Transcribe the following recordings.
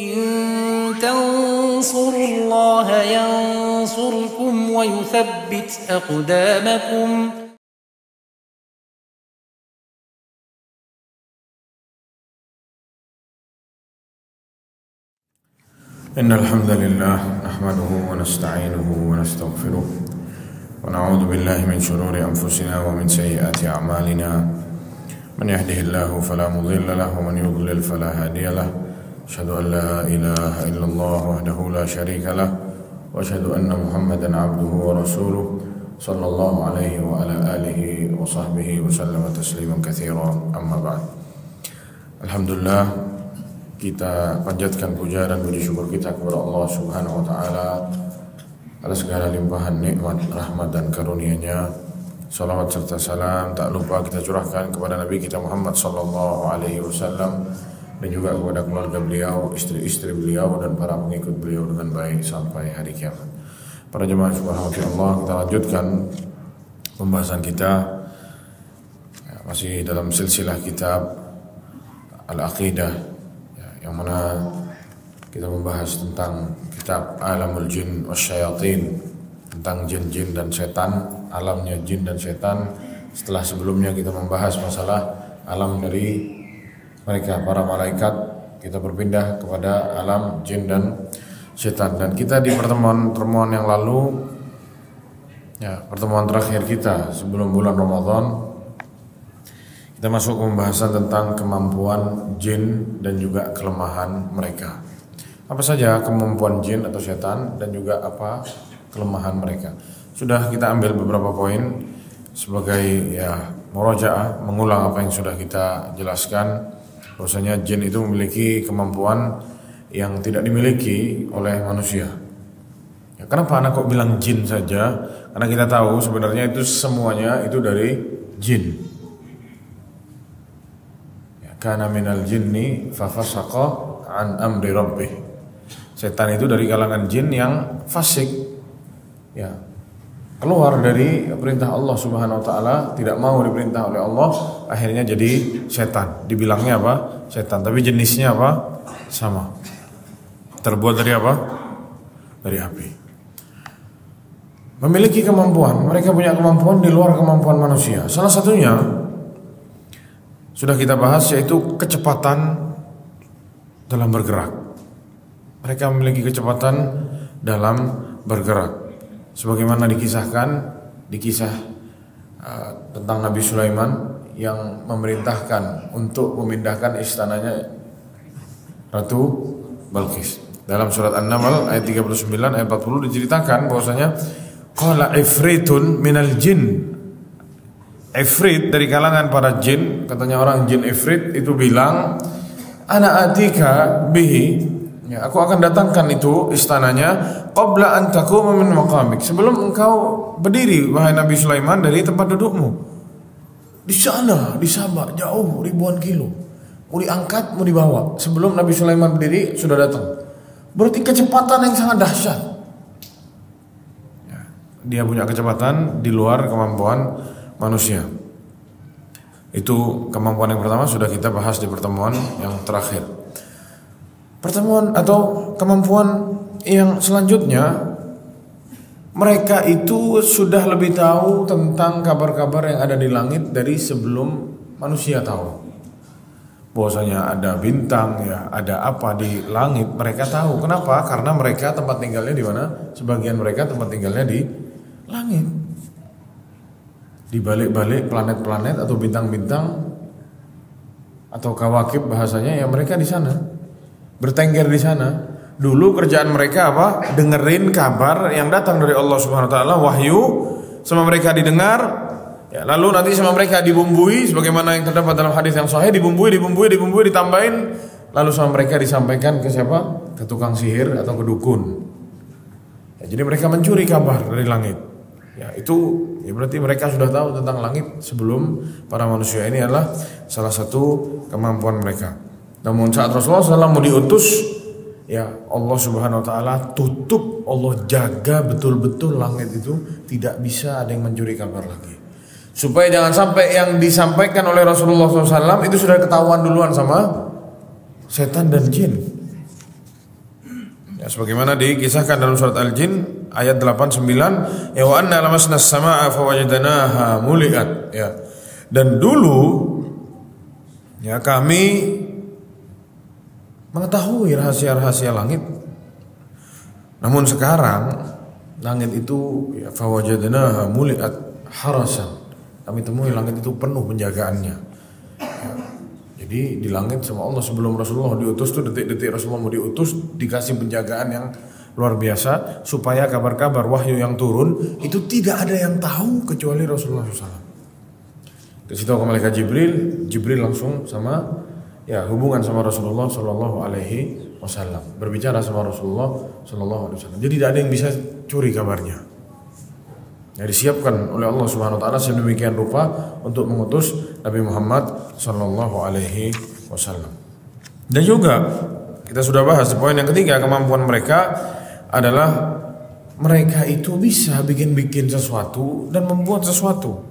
إن تنصروا الله ينصركم ويثبت أقدامكم. إن الحمد لله نحمده ونستعينه ونستغفره ونعوذ بالله من شرور أنفسنا ومن سيئات أعمالنا من يهده الله فلا مضل له ومن يضلل فلا هادي له أشهد أن لا إله إلا الله وحده لا شريك له وأشهد أن محمدا عبده ورسوله صلى الله عليه وعلى آله وصحبه وسلم تسليما كثيرا أما بعد. Alhamdulillah, kita panjatkan puja dan puji syukur kita kepada Allah Subhanahu wa taala atas segala limpahan nikmat, rahmat dan karunia-Nya. Salawat serta salam tak lupa kita curahkan kepada Nabi kita Muhammad sallallahu alaihi wasallam dan juga kepada keluarga beliau, istri-istri beliau dan para pengikut beliau dengan baik sampai hari kiamat. Para jemaah subhanallah, kita lanjutkan pembahasan kita masih dalam silsilah kitab Al-Aqidah, yang mana kita membahas tentang kitab Alamul Jin Wasyayatin, tentang jin-jin dan setan, alamnya jin dan setan. Setelah sebelumnya kita membahas masalah alam dari mereka para malaikat, kita berpindah kepada alam jin dan setan. Dan kita di pertemuan yang lalu, pertemuan terakhir kita sebelum bulan Ramadan, kita masuk ke pembahasan tentang kemampuan jin dan juga kelemahan mereka. Apa saja kemampuan jin atau setan dan juga apa kelemahan mereka. Sudah kita ambil beberapa poin sebagai murajaah, mengulang apa yang sudah kita jelaskan, bahwasanya jin itu memiliki kemampuan yang tidak dimiliki oleh manusia. Kenapa anak kok bilang jin saja? Karena kita tahu sebenarnya itu semuanya itu dari jin. Kana minal jinni fafasaqa an amri rabbih. Setan itu dari kalangan jin yang fasik, keluar dari perintah Allah Subhanahu wa taala, tidak mau diperintah oleh Allah, akhirnya jadi setan. Dibilangnya apa? Setan, tapi jenisnya apa? Sama. Terbuat dari apa? Dari api. Memiliki kemampuan, mereka punya kemampuan di luar kemampuan manusia. Salah satunya sudah kita bahas, yaitu kecepatan dalam bergerak. Mereka memiliki kecepatan dalam bergerak. Sebagaimana dikisahkan di kisah tentang Nabi Sulaiman yang memerintahkan untuk memindahkan istananya Ratu Balqis. Dalam surat An-Naml ayat 39 ayat 40 diceritakan bahwasanya qala ifritun minal jin. Ifrit dari kalangan para jin, katanya orang jin ifrit itu bilang, ana atika bihi, aku akan datangkan itu istananya qabla an taquma min maqamik, sebelum engkau berdiri wahai Nabi Sulaiman dari tempat dudukmu. Di sana, di Sabah, jauh ribuan kilo, mau diangkat mau dibawa, sebelum Nabi Sulaiman berdiri sudah datang. Berarti kecepatan yang sangat dahsyat. Dia punya kecepatan di luar kemampuan manusia. Itu kemampuan yang pertama, sudah kita bahas di pertemuan yang terakhir. Pertemuan atau kemampuan yang selanjutnya, mereka itu sudah lebih tahu tentang kabar-kabar yang ada di langit dari sebelum manusia tahu. Bahwasanya ada bintang, ada apa di langit, mereka tahu. Kenapa? Karena mereka tempat tinggalnya di mana? Sebagian mereka tempat tinggalnya di langit, di balik-balik planet-planet atau bintang-bintang atau kawakib bahasanya, mereka di sana, bertengger di sana. Dulu kerjaan mereka apa? Dengerin kabar yang datang dari Allah Subhanahu wa taala, wahyu, sama mereka didengar, lalu nanti sama mereka dibumbui sebagaimana yang terdapat dalam hadis yang sahih, dibumbui, ditambahin, lalu sama mereka disampaikan ke siapa? Ke tukang sihir atau ke dukun. Jadi mereka mencuri kabar dari langit. Itu berarti mereka sudah tahu tentang langit sebelum para manusia. Ini adalah salah satu kemampuan mereka. Namun saat Rasulullah SAW mau diutus, Allah Subhanahu wa taala tutup, Allah jaga betul-betul langit itu, tidak bisa ada yang mencuri kabar lagi. Supaya jangan sampai yang disampaikan oleh Rasulullah SAW itu sudah ketahuan duluan sama setan dan jin. Ya, sebagaimana dikisahkan dalam surat Al-Jin ayat 89, ya wa anna lamasna as-samaa'a fawajadnaha muliat, ya. Dan dulu ya kami mengetahui rahasia-rahasia langit. Namun sekarang langit itu ya fawajadnaha muliat harasan. Kami temui langit itu penuh penjagaannya. Ya. Jadi di langit sama Allah sebelum Rasulullah diutus tuh detik-detik Rasulullah mau diutus dikasih penjagaan yang luar biasa supaya kabar-kabar wahyu yang turun itu tidak ada yang tahu kecuali Rasulullah SAW. Kasih tahu ke malaikat Jibril langsung sama ya hubungan sama Rasulullah Sallallahu Alaihi Wasallam, berbicara sama Rasulullah Sallallahu Alaihi Wasallam. Jadi tidak ada yang bisa curi kabarnya. Ya, disiapkan oleh Allah Subhanahu Wa Taala sedemikian rupa untuk mengutus Nabi Muhammad Sallallahu Alaihi Wasallam. Dan juga kita sudah bahas poin yang ketiga, kemampuan mereka adalah mereka itu bisa bikin sesuatu dan membuat sesuatu.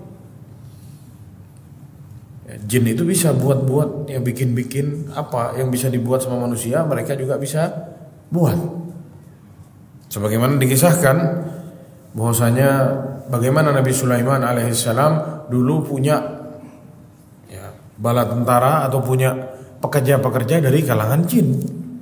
Ya, jin itu bisa buat ya bikin apa yang bisa dibuat sama manusia, mereka juga bisa buat. Sebagaimana dikisahkan bahwasanya bagaimana Nabi Sulaiman alaihissalam dulu punya ya, bala tentara atau punya pekerja-pekerja dari kalangan jin.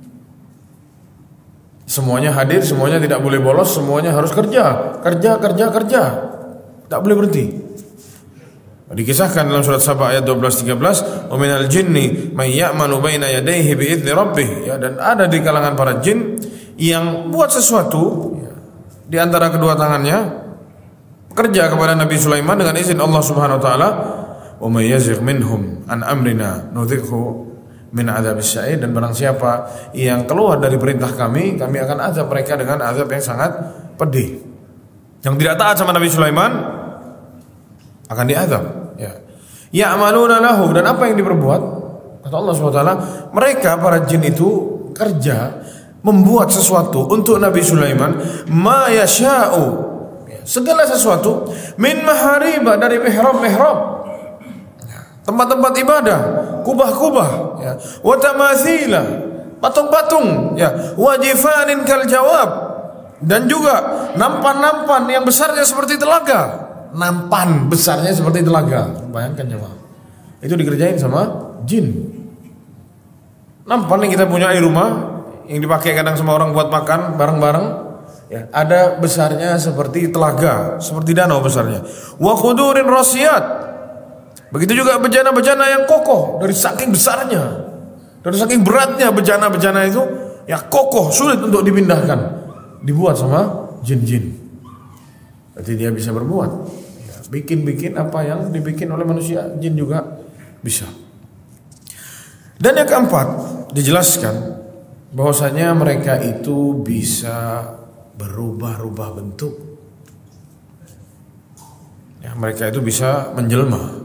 Semuanya hadir, semuanya tidak boleh bolos, semuanya harus kerja, tak boleh berhenti. Dikisahkan dalam surat Saba ayat 12-13, "Wa minal jinni may ya'malu baina yadayhi bi idzni rabbih." Ya, dan ada di kalangan para jin yang buat sesuatu ya, di antara kedua tangannya kerja kepada Nabi Sulaiman dengan izin Allah Subhanahu wa taala. "Wa may yazigh minhum an amrina nudzikhu min adzabis sa'ir." Dan barang siapa yang keluar dari perintah kami akan azab mereka dengan azab yang sangat pedih. Yang tidak taat sama Nabi Sulaiman akan diazab, ya. Ya'maluna lahu, dan apa yang diperbuat? Kata Allah Subhanahu wa taala, mereka para jin itu kerja membuat sesuatu untuk Nabi Sulaiman, ma yasha'u, segala sesuatu, min mahariba, dari mihrab, tempat-tempat ibadah, kubah-kubah, ya, wa tamatsila, patung-patung, ya, wa jifanin kal jawab, dan juga nampan-nampan yang besarnya seperti telaga. Nampan besarnya seperti telaga. Bayangkan jemaah. Itu dikerjain sama jin. Nampan yang kita punya di rumah, yang dipakai kadang sama orang buat makan bareng-bareng, ya, ada besarnya seperti telaga, seperti danau besarnya. Wa qudurin rasiyat. Begitu juga bejana-bejana yang kokoh, dari saking besarnya, dari saking beratnya bejana-bejana itu, ya kokoh, sulit untuk dipindahkan. Dibuat sama jin-jin. Berarti dia bisa berbuat, ya, bikin apa yang dibikin oleh manusia, jin juga bisa. Dan yang keempat dijelaskan bahwasanya mereka itu bisa berubah-ubah bentuk. Ya, mereka itu bisa menjelma.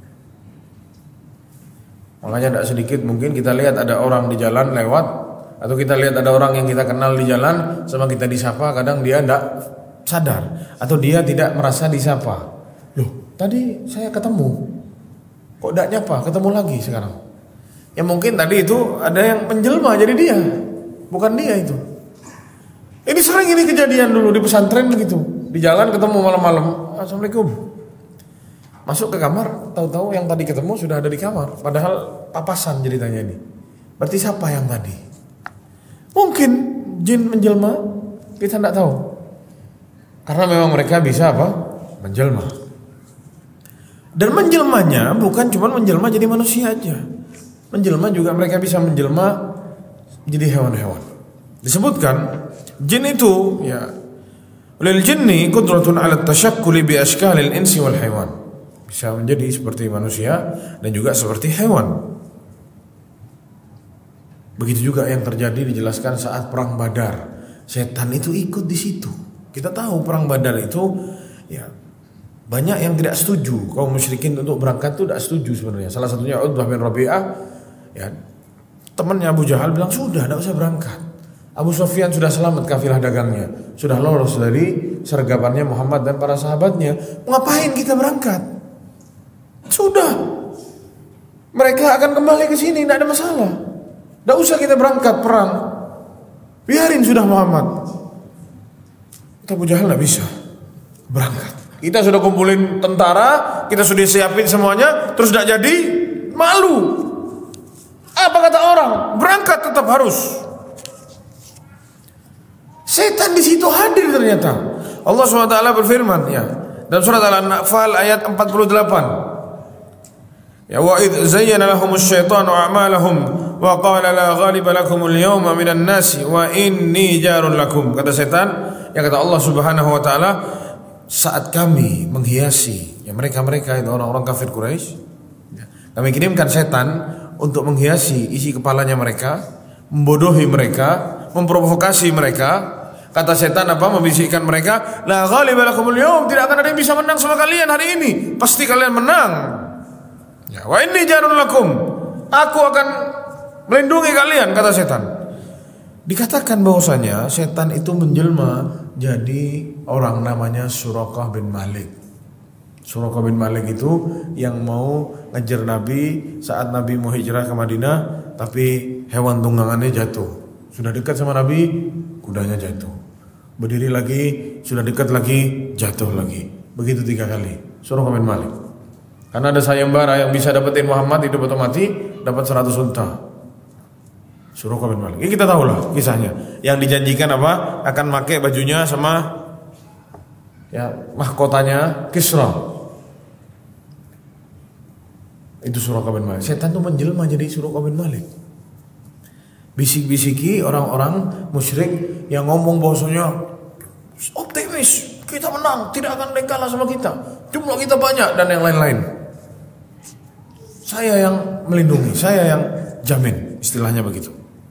Makanya tidak sedikit mungkin kita lihat ada orang di jalan lewat, atau kita lihat ada orang yang kita kenal di jalan, sama kita disapa, kadang dia tidak sadar atau dia tidak merasa disapa. Loh, tadi saya ketemu, kok tidak nyapa, ketemu lagi sekarang. Ya mungkin tadi itu ada yang menjelma jadi dia, bukan dia itu. Ini sering ini kejadian dulu di pesantren begitu. Di jalan ketemu malam-malam, "Assalamualaikum." Masuk ke kamar, tahu-tahu yang tadi ketemu sudah ada di kamar. Padahal papasan ceritanya ini. Berarti siapa yang tadi? Mungkin jin menjelma, kita tidak tahu. Karena memang mereka bisa apa? Menjelma. Dan menjelmanya bukan cuma menjelma jadi manusia aja. Menjelma juga mereka bisa menjelma jadi hewan-hewan. Disebutkan jin itu ya, lil jinni qudratun 'ala tashakkuli bi ashkalil insi wal haywan. Bisa menjadi seperti manusia dan juga seperti hewan. Begitu juga yang terjadi dijelaskan saat perang Badar. Setan itu ikut di situ. Kita tahu perang Badar itu ya banyak yang tidak setuju. Kaum musyrikin untuk berangkat itu tidak setuju sebenarnya. Salah satunya Utbah bin Rabi'ah, ya, temannya Abu Jahal bilang sudah tidak usah berangkat. Abu Sufyan sudah selamat kafilah dagangnya, sudah lolos dari sergapannya Muhammad dan para sahabatnya. Ngapain kita berangkat? Sudah, mereka akan kembali ke sini, tidak ada masalah. Tidak usah kita berangkat perang. Biarin sudah Muhammad. Kita Abu Jahal nggak bisa berangkat. Kita sudah kumpulin tentara, kita sudah siapin semuanya, terus tidak jadi, malu. Apa kata orang? Berangkat tetap harus. Setan di situ hadir ternyata. Allah SWT berfirman ya dalam surat Al-Anfal ayat 48. Ya wa idz zayyana lahumus syaitanu a'malahum wa qala la ghaliba lakum al-yawma minan nasi wa inni jarun lakum. Kata setan, yang kata Allah Subhanahu wa taala, saat kami menghiasi ya mereka-mereka itu orang-orang kafir Quraisy, kami kirimkan setan untuk menghiasi isi kepalanya mereka, membodohi mereka, memprovokasi mereka. Kata setan apa? Membisikkan mereka, la ghaliba lakumul yawm, tidak akan ada yang bisa menang sama kalian hari ini. Pasti kalian menang. Ya, wa inni jarun lakum, aku akan melindungi kalian, kata setan. Dikatakan bahwasanya setan itu menjelma jadi orang namanya Suraqah bin Malik. Suraqah bin Malik itu yang mau ngejar Nabi saat Nabi mau hijrah ke Madinah, tapi hewan tunggangannya jatuh. Sudah dekat sama Nabi, kudanya jatuh. Berdiri lagi, sudah dekat lagi, jatuh lagi. Begitu 3 kali. Suraqah bin Malik. Karena ada sayembara yang bisa dapetin Muhammad, hidup atau mati, dapat 100 unta. Suraqah bin Malik. Ini kita tahu lah kisahnya. Yang dijanjikan apa? Akan pakai bajunya sama ya mahkotanya Kisra. Itu Suraqah bin Malik. Setan itu menjelma jadi Suraqah bin Malik. Bisik-bisiki orang-orang musyrik yang ngomong bahwasanya optimis, kita menang, tidak akan ada yang kalah sama kita. Jumlah kita banyak dan yang lain-lain. Saya yang melindungi, saya yang jamin, istilahnya begitu.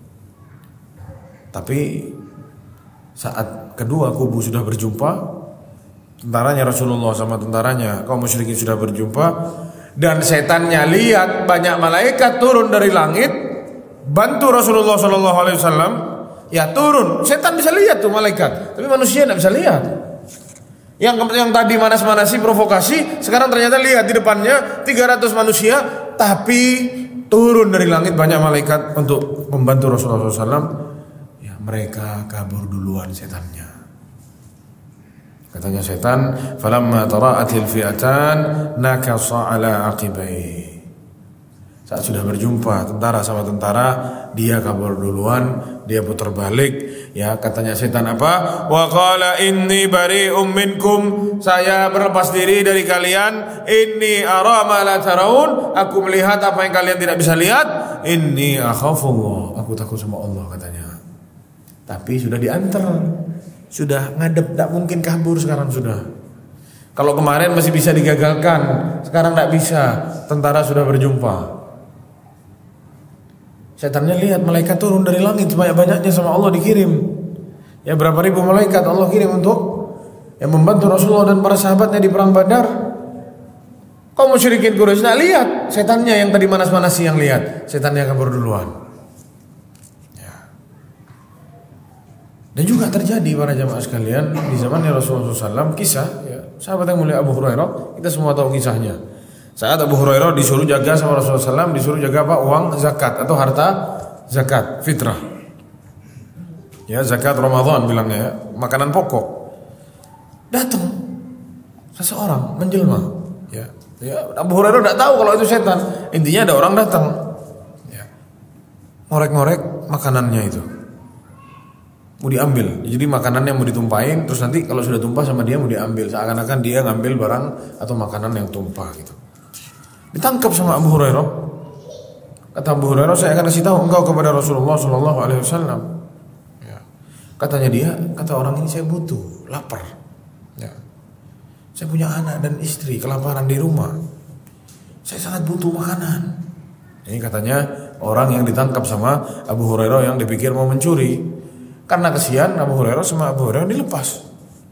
Tapi saat kedua kubu sudah berjumpa, tentaranya Rasulullah sama tentaranya kaum musyrikin sudah berjumpa, dan setannya lihat banyak malaikat turun dari langit bantu Rasulullah SAW, ya turun. Setan bisa lihat tuh malaikat, tapi manusia tidak bisa lihat. Yang tadi manas-manasi provokasi, sekarang ternyata lihat di depannya 300 manusia, tapi turun dari langit banyak malaikat untuk membantu Rasulullah SAW. Ya mereka kabur duluan setannya. Katanya setan, falamma tara'atil fi'atan nakasa ala aqibai. Saat sudah berjumpa tentara sama tentara, dia kabur duluan, dia putar balik. Ya katanya setan apa? Wa qala inni bari'um minkum, saya berlepas diri dari kalian. Inni ara ma la taraun, aku melihat apa yang kalian tidak bisa lihat. Inni akhafullah, aku takut sama Allah katanya. Tapi sudah diantar, sudah ngadep, tak mungkin kabur sekarang sudah. Kalau kemarin masih bisa digagalkan, sekarang tak bisa. Tentara sudah berjumpa. Setannya lihat malaikat turun dari langit sebanyak-banyaknya sama Allah dikirim. Ya berapa ribu malaikat Allah kirim untuk yang membantu Rasulullah dan para sahabatnya di perang Badar. Kaum musyrikin Quraisy nak lihat setannya yang tadi manas-manasi yang lihat, setannya kabur duluan. Ya. Dan juga terjadi para jamaah sekalian di zamannya Rasulullah SAW, kisah ya, sahabat yang mulia Abu Hurairah, kita semua tahu kisahnya. Saat Abu Hurairah disuruh jaga sama Rasulullah SAW, disuruh jaga apa? Uang zakat atau harta zakat, fitrah. Ya zakat Ramadan bilangnya ya, makanan pokok. Datang seseorang menjelma. Ya Abu Hurairah tidak tahu kalau itu setan. Intinya ada orang datang. Ya. Ngorek-ngorek makanannya itu. Mau diambil. Jadi makanannya mau ditumpahin, terus nanti kalau sudah tumpah sama dia mau diambil. Seakan-akan dia ngambil barang atau makanan yang tumpah gitu. Ditangkap sama Abu Hurairah. Kata Abu Hurairah, saya akan kasih tahu engkau kepada Rasulullah SAW. Ya. Katanya dia, kata orang ini saya butuh, lapar. Ya. Saya punya anak dan istri, kelaparan di rumah. Saya sangat butuh makanan. Ini katanya orang yang ditangkap sama Abu Hurairah yang dipikir mau mencuri. Karena kesian Abu Hurairah sama Abu Hurairah dilepas.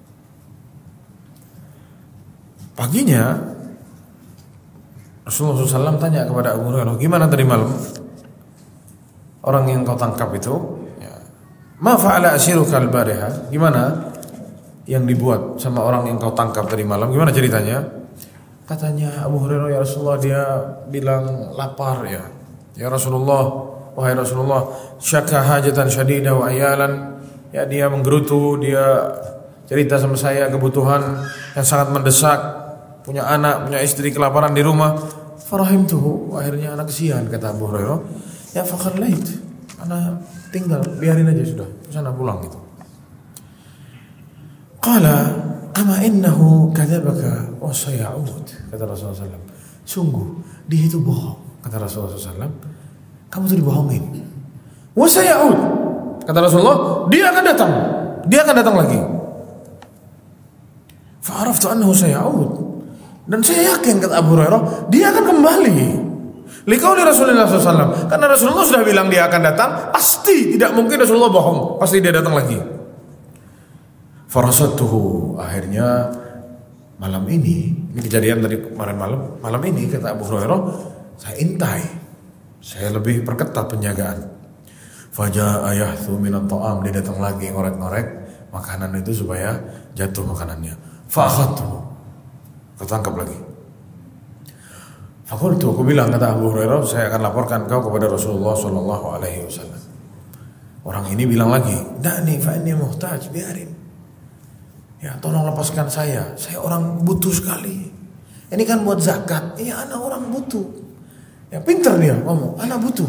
Paginya Rasulullah SAW tanya kepada Abu Hurairah, gimana tadi malam orang yang kau tangkap itu? Ya. Ma fa'ala asiruka al-bariha? Gimana yang dibuat sama orang yang kau tangkap tadi malam? Gimana ceritanya? Katanya Abu Hurairah, ya Rasulullah, dia bilang lapar ya. Ya Rasulullah, wahai Rasulullah, syakka hajatan syadidah wa ayalan. Ya, dia menggerutu, dia cerita sama saya kebutuhan yang sangat mendesak, punya anak, punya istri, kelaparan di rumah. Farahimtuhu, akhirnya anak kesian, kata Abu Hurairah. Ya fakharlait, anak tinggal, biarin aja sudah, sana pulang gitu. Qala ama innahu kadzabaka wa sayauд, kata Rasulullah SAW. Sungguh dia itu bohong, kata Rasulullah SAW. Kamu tuh dibohongin. Wa sayauд, kata Rasulullah, dia akan datang lagi. Fa'araftu annahu sayauд, dan saya yakin, kata Abu Hurairah, dia akan kembali. Liqauli Rasulullah SAW, karena Rasulullah sudah bilang dia akan datang, pasti tidak mungkin Rasulullah bohong, pasti dia datang lagi. Farasatuhu, akhirnya malam ini kejadian tadi kemarin malam ini, kata Abu Hurairah, saya intai, saya lebih perketat penjagaan. Faja'a yahthu minat ta'am, dia datang lagi ngorek-ngorek makanan itu supaya jatuh makanannya. Fa'akhadtuhu, ketangkap lagi. Fakultu, aku bilang, kata Abu Hurairah, saya akan laporkan kau kepada Rasulullah SAW. Orang ini bilang lagi, da'ni fa'inni muhtaj, biarin. Ya, tolong lepaskan saya orang butuh sekali. Ini kan buat zakat. Iya, anak orang butuh. Ya, pinter dia ngomong, anak butuh.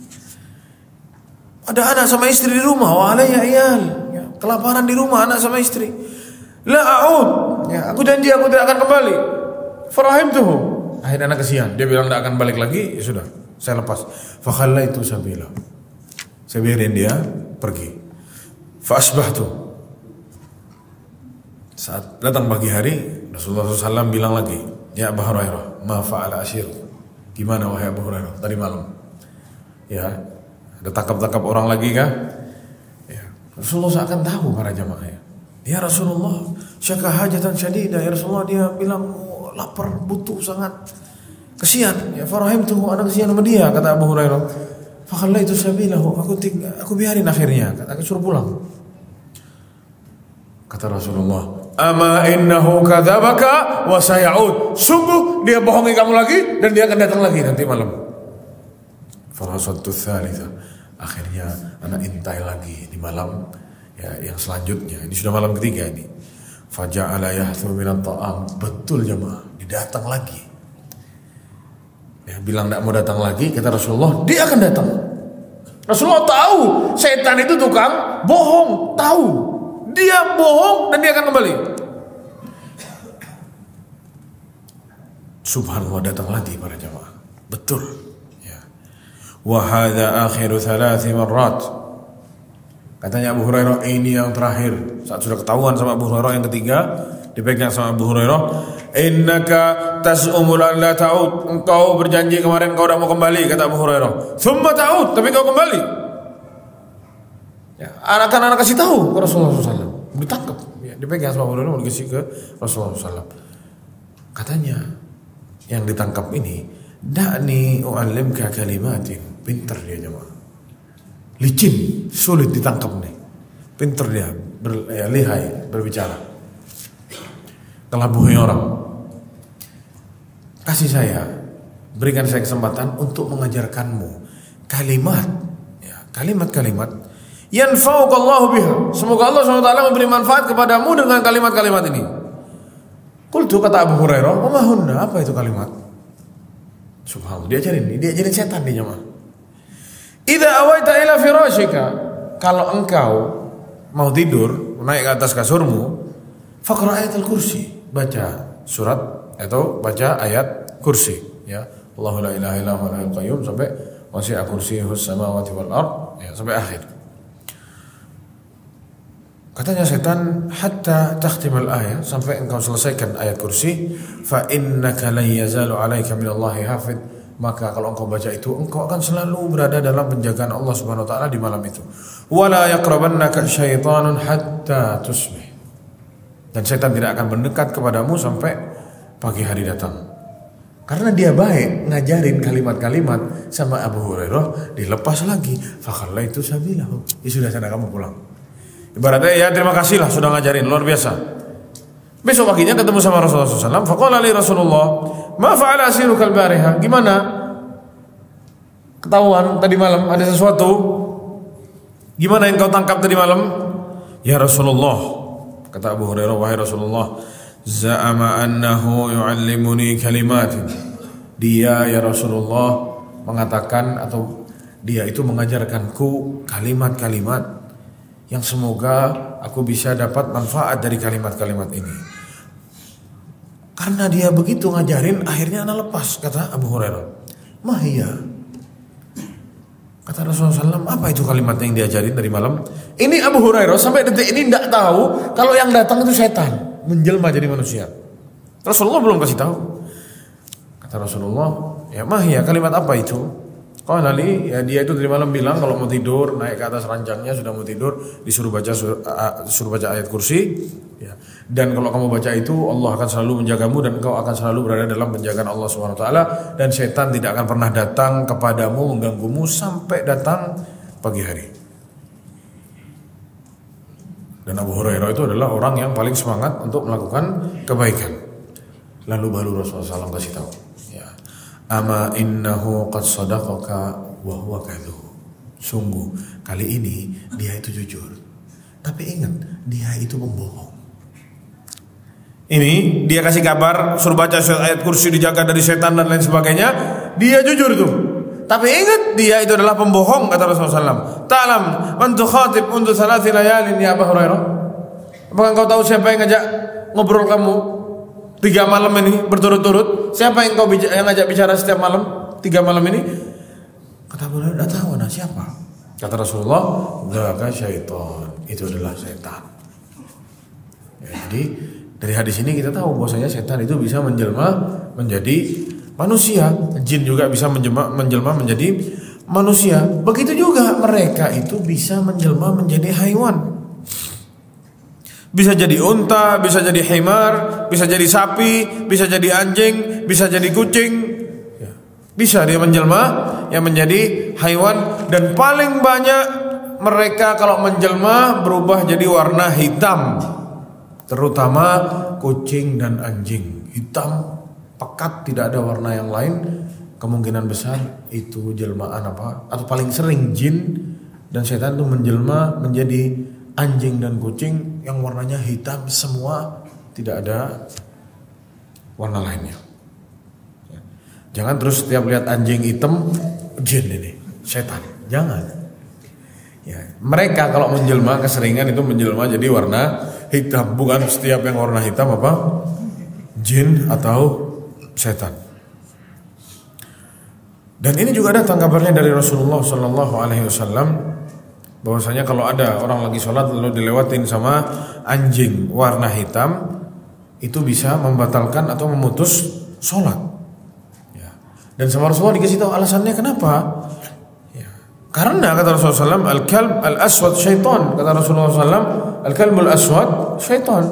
Ada anak sama istri di rumah, wa alayya iyal. Ya, kelaparan di rumah, anak sama istri. La a'ud, ya, aku janji aku tidak akan kembali. Farahimtuhu, akhirnya anak kesian, dia bilang tidak akan balik lagi, ya sudah, saya lepas. Fakhallaitu sabila, saya biarin dia pergi. Fa asbahtu, saat datang pagi hari, Rasulullah SAW bilang lagi, ya Abu Hurairah, ma fa'ala asyir, gimana wahai Abu Hurairah tadi malam? Ya, ada tangkap orang lagi kah? Ya, Rasulullah akan tahu para jamaahnya. Ya Rasulullah, syaka hajatan syadidah. Ya Rasulullah, dia bilang lapar, butuh sangat, kesian. Ya farahimtuhu, anak kesian sama dia, kata Abu Hurairah. Fakhallaitu sabilahu, aku biarin akhirnya, aku suruh pulang. Kata Rasulullah, ama innahu kadzabaka wa sayauд, sungguh dia bohongi kamu lagi dan dia akan datang lagi nanti malam. Farasatu tsalitsa, akhirnya anak intai lagi di malam ya yang selanjutnya. Ini sudah malam ketiga ini. Faja'ala yahthu minat ta'am, betul jemaah, dia datang lagi. Dia bilang tidak mau datang lagi, kata Rasulullah, dia akan datang. Rasulullah tahu setan itu tukang bohong, tahu. Dia bohong dan dia akan kembali. Subhanallah, datang lagi para jamaah. Betul. Ya. Wa hadza akhiru 3 marrat. Katanya Abu Hurairah, ini yang terakhir. Saat sudah ketahuan sama Abu Hurairah yang ketiga, dipegang sama Abu Hurairah, innaka tas'umul an la ta'ud, engkau berjanji kemarin kau tidak mau kembali, kata Abu Hurairah. Tsumma ta'ud, tapi kau kembali. Ya, anak-anak kasih tahu ke Rasulullah SAW, ditangkap, ya, dipegang sama Abu Hurairah, dikasih ke Rasulullah SAW. Katanya yang ditangkap ini, da'ni u'allimka kalimatin, pinter dia jemaah, licin, sulit ditangkap nih, pinter dia, lihai berbicara, kelabuhi orang. Kasih saya, berikan saya kesempatan untuk mengajarkanmu kalimat, ya, kalimat-kalimat yanfa'ukallahu biha, semoga Allah SWT memberi manfaat kepadamu dengan kalimat-kalimat ini. Qultu, kata Abu Hurairah, wa ma hunna, apa itu kalimat? Subhanallah, diajarin setan nih jemaah. Idza awaita ila firashika, kalau engkau mau tidur, naik ke atas kasurmu, faqra ayatul kursi, baca surat atau baca ayat kursi, ya. Allahu la ilaha illa huwal hayyul qayyum sampai wasi'a kursiyyuhus samawati wal ard, ya, sampai akhir. Katanya setan, hatta takhtimal ayat, sampai engkau selesaikan ayat kursi, fa innaka la yazalu 'alaika minallahi hafid, maka kalau engkau baca itu engkau akan selalu berada dalam penjagaan Allah Subhanahu wa taala di malam itu. Wala yaqrabannaka syaitanun hatta tusbih, dan setan tidak akan mendekat kepadamu sampai pagi hari datang. Karena dia baik ngajarin kalimat-kalimat sama Abu Hurairah, dilepas lagi, fa khallaitu sabilahu, ya sudah, sana kamu pulang. Ibaratnya, ya terima kasih lah sudah ngajarin, luar biasa. Besok paginya ketemu sama Rasulullah SAW. Faqala li Rasulullah, ma fa'ala asirukal bariha, gimana? Ketahuan tadi malam ada sesuatu. Gimana yang kau tangkap tadi malam? Ya Rasulullah, kata Abu Hurairah, wahai Rasulullah, za'ama annahu yu'allimuni kalimatin. Dia ya Rasulullah mengatakan atau dia itu mengajarkanku kalimat-kalimat yang semoga aku bisa dapat manfaat dari kalimat-kalimat ini. Karena dia begitu ngajarin, akhirnya ana lepas, kata Abu Hurairah. Mahia. Kata Rasulullah SAW, apa itu kalimat yang diajarin dari malam? Ini Abu Hurairah sampai detik ini tidak tahu kalau yang datang itu setan menjelma jadi manusia. Rasulullah belum kasih tahu. Kata Rasulullah, ya mahia, kalimat apa itu? Qala li, ya dia itu dari malam bilang kalau mau tidur naik ke atas ranjangnya, sudah mau tidur disuruh baca ayat kursi, ya. Dan kalau kamu baca itu Allah akan selalu menjagamu dan engkau akan selalu berada dalam penjagaan Allah Subhanahu wa taala, dan setan tidak akan pernah datang kepadamu mengganggumu sampai datang pagi hari. Dan Abu Hurairah itu adalah orang yang paling semangat untuk melakukan kebaikan. Lalu baru Rasulullah SAW kasih tahu, ya, ama innahu qad sadaqaka wa huwa kadhub. Sungguh kali ini dia itu jujur, tapi ingat dia itu pembohong. Ini dia kasih kabar suruh baca ayat kursi, dijaga dari setan dan lain sebagainya. Dia jujur tuh, tapi ingat dia itu adalah pembohong, kata Rasulullah SAW. Ta'lam man tukhatib undu salati layalin ya Abu Hurairah. Apakah engkau tahu siapa yang ngajak ngobrol kamu 3 malam ini berturut-turut? Siapa yang kau ngajak bicara setiap malam 3 malam ini? Kata Abu Hurairah, tidak tahu nah siapa. Kata Rasulullah, dzaka syaitan, itu adalah setan. Ya, jadi dari hadis ini kita tahu bahwasanya setan itu bisa menjelma menjadi manusia, jin juga bisa menjelma menjadi manusia. Begitu juga mereka itu bisa menjelma menjadi haiwan. Bisa jadi unta, bisa jadi himar, bisa jadi sapi, bisa jadi anjing, bisa jadi kucing. Bisa dia menjelma yang menjadi haiwan, dan paling banyak mereka kalau menjelma berubah jadi warna hitam. Terutama kucing dan anjing, hitam pekat, tidak ada warna yang lain. Kemungkinan besar itu jelmaan apa? Atau paling sering jin dan setan itu menjelma menjadi anjing dan kucing yang warnanya hitam semua, tidak ada warna lainnya. Jangan terus setiap lihat anjing hitam jin ini, setan. Jangan. Ya, mereka kalau menjelma keseringan itu menjelma jadi warna hitam, bukan setiap yang warna hitam apa? Jin atau setan. Dan ini juga datang kabarnya dari Rasulullah Sallallahu Alaihi Wasallam bahwasanya kalau ada orang lagi sholat lalu dilewatin sama anjing warna hitam, itu bisa membatalkan atau memutus sholat. Ya. Dan sama Rasulullah dikasih tahu alasannya kenapa? Ya. Karena kata Rasulullah SAW, al-kalb al-aswad syaitan. Kata Rasulullah SAW, al-kalbul aswad syaitan.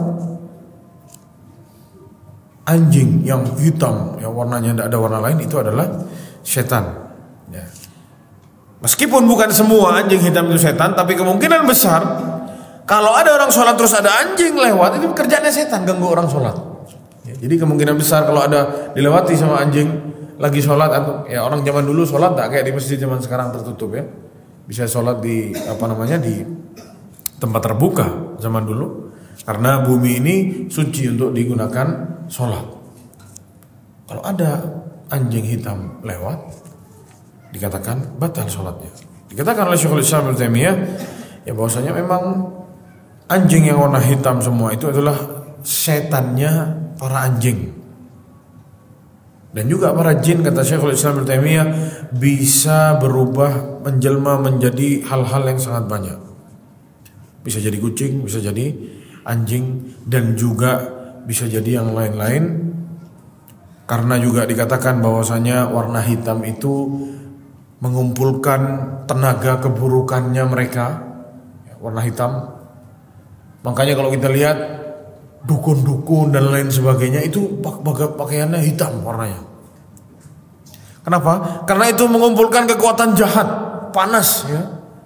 Anjing yang hitam yang warnanya tidak ada warna lain itu adalah setan. Ya. Meskipun bukan semua anjing hitam itu setan, tapi kemungkinan besar kalau ada orang sholat terus ada anjing lewat, itu kerjanya setan ganggu orang sholat. Ya, jadi kemungkinan besar kalau ada dilewati sama anjing lagi sholat, atau ya orang zaman dulu sholat tak kayak di masjid zaman sekarang tertutup ya, bisa sholat di di tempat terbuka zaman dulu. Karena bumi ini suci untuk digunakan sholat. Kalau ada anjing hitam lewat, dikatakan batal sholatnya. Dikatakan oleh Syekhul Islam Ibnu Taimiyah, ya bahwasanya memang anjing yang warna hitam semua itu adalah setannya para anjing. Dan juga para jin, kata Syekhul Islam Ibnu Taimiyah, bisa berubah menjelma menjadi hal-hal yang sangat banyak. Bisa jadi kucing, bisa jadi anjing, dan juga bisa jadi yang lain-lain. Karena juga dikatakan bahwasanya warna hitam itu mengumpulkan tenaga keburukannya mereka. Warna hitam. Makanya kalau kita lihat dukun-dukun dan lain sebagainya itu pakaiannya hitam warnanya. Kenapa? Karena itu mengumpulkan kekuatan jahat, panas ya.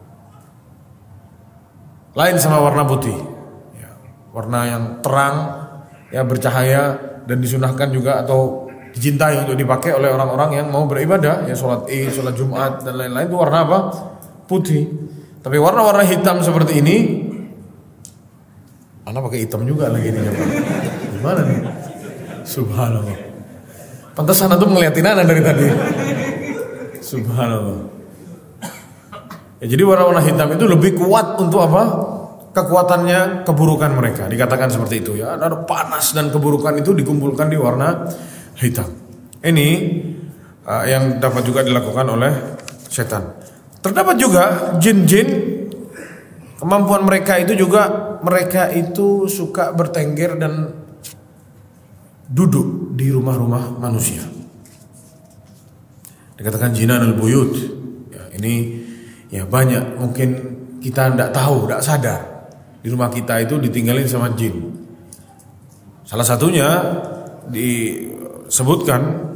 Lain sama warna putih. Warna yang terang, ya bercahaya, dan disunahkan juga atau dicintai untuk dipakai oleh orang-orang yang mau beribadah, ya sholat Id, sholat Jumat dan lain-lain, itu warna apa? Putih. Tapi warna-warna hitam seperti ini Anak pakai hitam juga lagi ini. Gimana nih? Subhanallah. Pantesan antum ngeliatin anak dari tadi. Subhanallah. Ya, jadi warna-warna hitam itu lebih kuat untuk apa? Kekuatannya keburukan mereka. Dikatakan seperti itu ya. Ada panas dan keburukan itu dikumpulkan di warna hitam. Ini yang dapat juga dilakukan oleh setan. Terdapat juga jin-jin, kemampuan mereka itu juga mereka itu suka bertengger dan duduk di rumah-rumah manusia. Dikatakan jinanul buyut. Ya, ini ya banyak mungkin kita tidak tahu, tidak sadar. Di rumah kita itu ditinggalin sama jin. Salah satunya disebutkan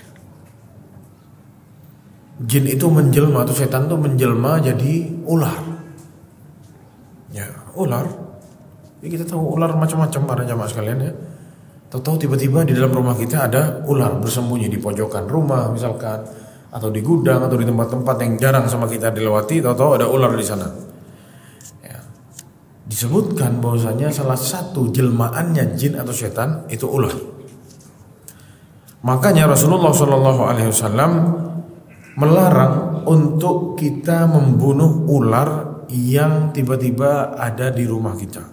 jin itu menjelma atau setan itu menjelma jadi ular. Ya, ular. Ya, kita tahu ular macam-macam para jamaah sekalian ya. Tahu-tahu tiba-tiba di dalam rumah kita ada ular bersembunyi di pojokan rumah misalkan, atau di gudang atau di tempat-tempat yang jarang sama kita dilewati, tahu-tahu ada ular di sana. Ya. Disebutkan bahwasanya salah satu jelmaannya jin atau setan itu ular. Makanya Rasulullah SAW melarang untuk kita membunuh ular yang tiba-tiba ada di rumah kita.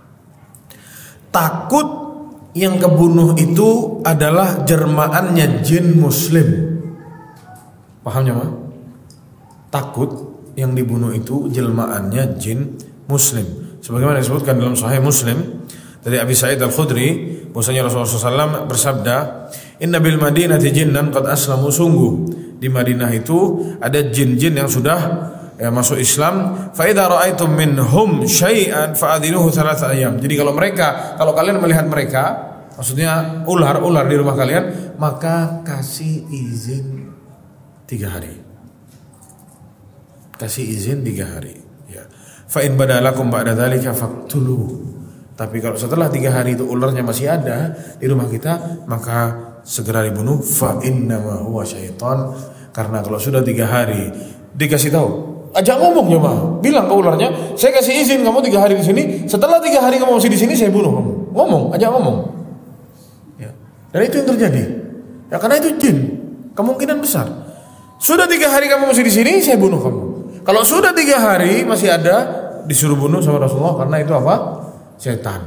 Takut yang kebunuh itu adalah jelmaannya jin muslim. Pahamnya mah? Takut yang dibunuh itu jelmaannya jin muslim. Sebagaimana disebutkan dalam Sahih Muslim dari Abi Sa'id Al-Khudri, bahwasanya Rasulullah SAW bersabda, "Inna bil Madinati jinnan qad aslamu." Sungguh di Madinah itu ada jin-jin yang sudah masuk Islam. Fa idza ra'aitum minhum syai'an fa'adhinuhu 3 ayyam. Jadi kalau kalian melihat mereka, maksudnya ular di rumah kalian, maka kasih izin 3 hari. Kasih izin 3 hari. Ya. Fa in badalakum ba'da dzalika faqtulu. Tapi kalau setelah 3 hari itu ularnya masih ada di rumah kita, maka segera dibunuh. Fa innama huwa syaitan. Karena kalau sudah 3 hari dikasih tahu, ajak ngomong ya mah, bilang ke ularnya, saya kasih izin kamu 3 hari di sini. Setelah 3 hari kamu masih di sini, saya bunuh kamu. Ngomong, ajak ngomong. Ya. Dan itu yang terjadi. Ya karena itu jin, kemungkinan besar. Sudah 3 hari kamu masih di sini, saya bunuh kamu. Kalau sudah 3 hari masih ada, disuruh bunuh sama Rasulullah karena itu apa? Setan.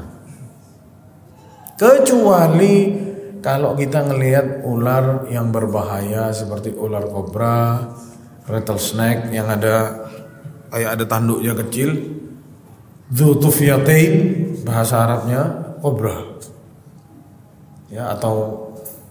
Kecuali kalau kita ngelihat ular yang berbahaya seperti ular kobra, rattlesnake yang ada kayak ada tanduknya kecil, dzutufyatain bahasa Arabnya kobra. Ya, atau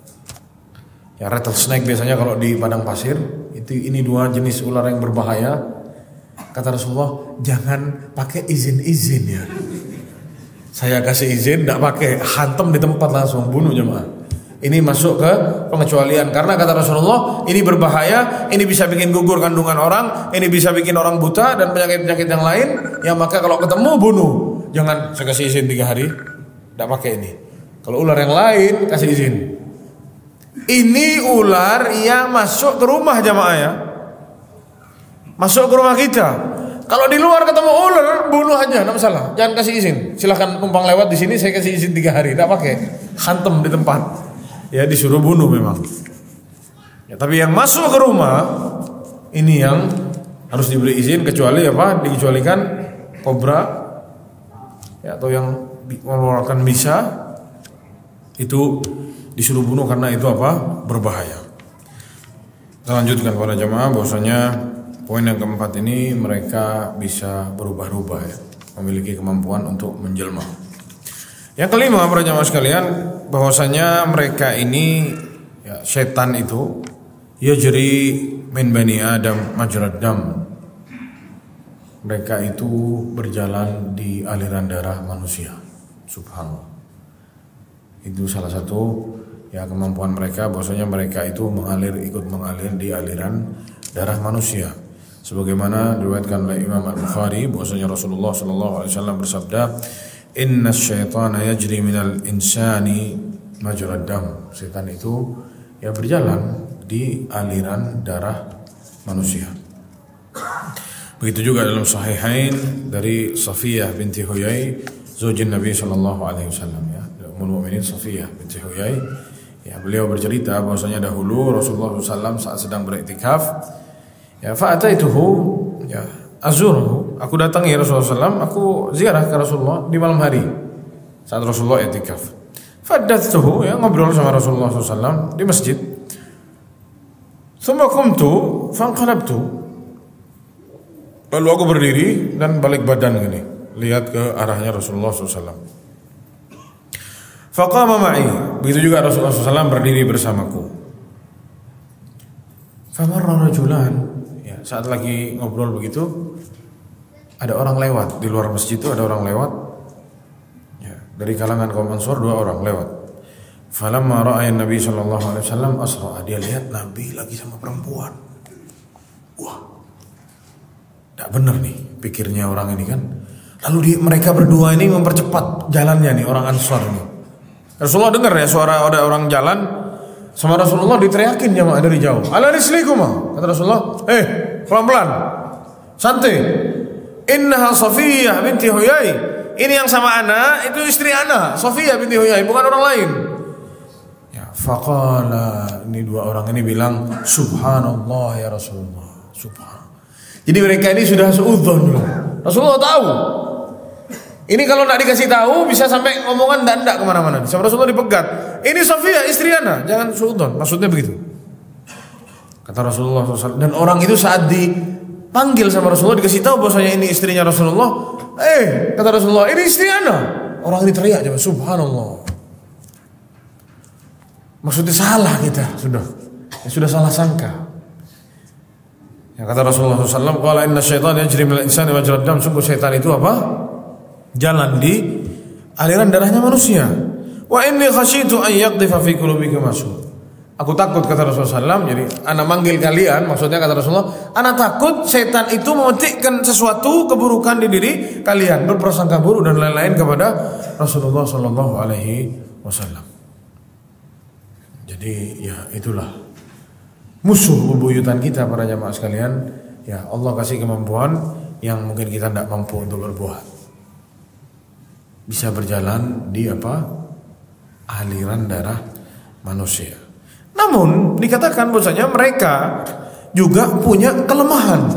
ya rattlesnake biasanya kalau di padang pasir, ini 2 jenis ular yang berbahaya. Kata Rasulullah, jangan pakai izin-izin ya. Saya kasih izin, tidak pakai, hantam di tempat langsung, bunuh jemaah. Ini masuk ke pengecualian karena kata Rasulullah ini berbahaya, ini bisa bikin gugur kandungan orang, ini bisa bikin orang buta dan penyakit-penyakit yang lain. Ya maka kalau ketemu bunuh. Jangan saya kasih izin 3 hari, tidak pakai ini. Kalau ular yang lain kasih izin. Ini ular yang masuk ke rumah jamaah ya, masuk ke rumah kita. Kalau di luar ketemu ular, bunuh aja, tidak masalah. Jangan kasih izin. Silahkan numpang lewat di sini, saya kasih izin 3 hari, tidak pakai, hantam di tempat. Ya disuruh bunuh memang. Ya, tapi yang masuk ke rumah ini yang harus diberi izin, kecuali apa? Dikecualikan kobra ya, atau yang mengeluarkan bisa, itu disuruh bunuh karena itu apa? Berbahaya. Kita lanjutkan para jamaah bahwasanya poin yang keempat ini mereka bisa berubah-ubah ya, memiliki kemampuan untuk menjelma. Yang kelima para jamaah sekalian, bahwasanya mereka ini ya, setan itu yajri min bani Adam majrad dam. Mereka itu berjalan di aliran darah manusia. Subhanallah. Itu salah satu ya kemampuan mereka, bahwasanya mereka itu ikut mengalir di aliran darah manusia. Sebagaimana diriwayatkan oleh Imam Al-Bukhari bahwasanya Rasulullah SAW bersabda, "Inna syaitana yajri minal insani majrad dam." Setan itu ya berjalan di aliran darah manusia. Begitu juga dalam Sahihain dari Safiyah binti Huyai, zaujin Nabi sallallahu alaihi wasallam ya, Ummul Mukminin Safiyah binti Huyai. Ya, beliau bercerita bahwasanya dahulu Rasulullah SAW saat sedang beriktikaf, ya fa'ataituhu, ya azuruhu, aku datangi Rasulullah SAW, aku ziarah ke Rasulullah di malam hari saat Rasulullah iktikaf. Faddatsuhu, ya ngobrol sama Rasulullah SAW di masjid. Tsumma qumtu fanqalabtu, lalu aku berdiri dan balik badan gini, lihat ke arahnya Rasulullah SAW. Faqama ma'i, begitu juga Rasulullah SAW berdiri bersamaku. Famarra rajulan, ya, saat lagi ngobrol begitu, ada orang lewat di luar masjid itu, ada orang lewat, ya, dari kalangan kaum Ansor 2 orang lewat. Falamma ra'ayan Nabi sallallahu alaihi wasallam asra, dia lihat Nabi lagi sama perempuan. Wah, tidak benar nih pikirnya orang ini kan. Lalu mereka berdua ini mempercepat jalannya nih orang Ansor ini. Rasulullah dengar ya suara ada orang jalan sama Rasulullah, diteriakin jamaah dari jauh. Ala rislikuma, kata Rasulullah, pelan-pelan, santai. Innaha Safiyah binti Huyai. Ini yang sama ana, itu istri ana, Safiyah binti Huyai, bukan orang lain. Ya, faqala, ini 2 orang ini bilang, subhanallah ya Rasulullah, subhanallah. Jadi mereka ini sudah seudzon dulu. Rasulullah tahu. Ini kalau nak dikasih tahu bisa sampai omongan ndak kemana-mana. Sama Rasulullah dipegat. Ini Safiyah istri ana, jangan suudzon. Maksudnya begitu. Kata Rasulullah SAW. Dan orang itu saat dipanggil sama Rasulullah dikasih tahu bahwasanya ini istrinya Rasulullah. Kata Rasulullah, ini istri ana. Orang ini teriak aja, subhanallah. Maksudnya salah kita sudah salah sangka. Yang kata Rasulullah SAW, qala inna syaitan yajri minal insani majrad dam. Sungguh syaitan itu apa? Jalan di aliran darahnya manusia. Wa inni khasyitu an yaqdhifa fi qulubikum masud. Aku takut, kata Rasulullah SAW. Jadi ana manggil kalian, maksudnya kata Rasulullah, ana takut setan itu memetikkan sesuatu keburukan di diri kalian, berprasangka buruk dan lain-lain kepada Rasulullah SAW. Jadi ya itulah musuh bebuyutan kita para jamaah sekalian. Ya Allah kasih kemampuan yang mungkin kita tidak mampu untuk berbuat. Bisa berjalan di aliran darah manusia. Namun dikatakan bahwasanya mereka juga punya kelemahan.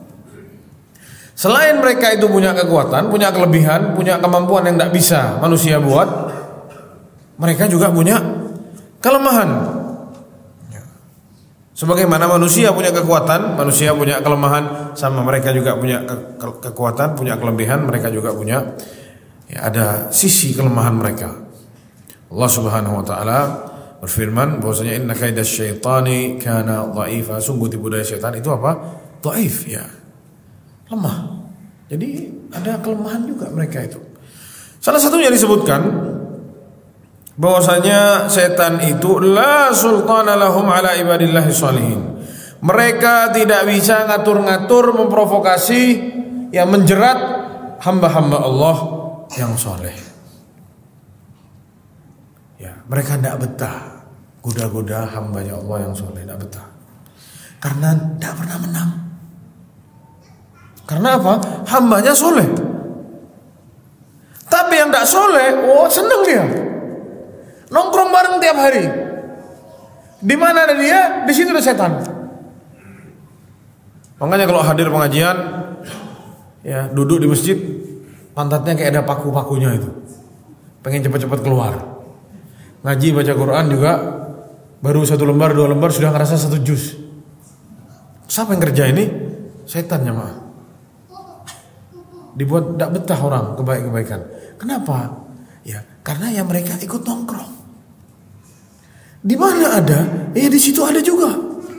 Selain mereka itu punya kekuatan, punya kelebihan, punya kemampuan yang tidak bisa manusia buat, mereka juga punya kelemahan. Sebagaimana manusia punya kekuatan, manusia punya kelemahan, sama mereka juga punya kekuatan, punya kelebihan, mereka juga punya, ya, ada sisi kelemahan mereka. Allah Subhanahu wa taala berfirman bahwasanya inna kaidas syaitani kana dhaifa. Sungguh tipu daya syaitan itu apa? Dhaif, ya. Lemah. Jadi ada kelemahan juga mereka itu. Salah satunya disebutkan bahwasanya setan itu la sultana lahum ala ibadillahi sholihin. Mereka tidak bisa ngatur-ngatur, memprovokasi, yang menjerat hamba-hamba Allah yang soleh. Ya, mereka tidak betah goda-goda hambanya Allah yang soleh, tidak betah. Karena tidak pernah menang. Karena apa? Hambanya soleh. Tapi yang tidak soleh, seneng dia. Nongkrong bareng tiap hari. Di mana ada dia, di situ ada setan. Makanya kalau hadir pengajian, ya duduk di masjid, pantatnya kayak ada paku-pakunya itu. Pengen cepat-cepat keluar. Ngaji baca Quran juga baru 1 lembar 2 lembar sudah ngerasa 1 juz. Siapa yang kerja ini? Setannya mah. Dibuat tidak betah orang kebaikan. Kenapa? Ya karena ya mereka ikut nongkrong. Di mana ada, ya di situ ada juga.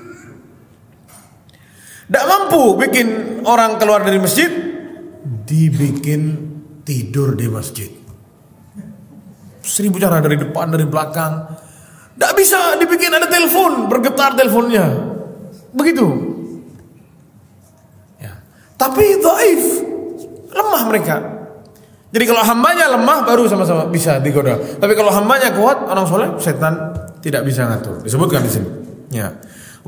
Tidak mampu bikin orang keluar dari masjid, dibikin tidur di masjid. 1000 cara dari depan, dari belakang. Tidak bisa dibikin ada telepon, bergetar teleponnya. Begitu. Ya. Tapi dhaif, lemah mereka. Jadi kalau hambanya lemah baru sama-sama bisa digoda. Tapi kalau hambanya kuat, orang soleh, setan tidak bisa ngatur. Disebutkan di sini. Ya.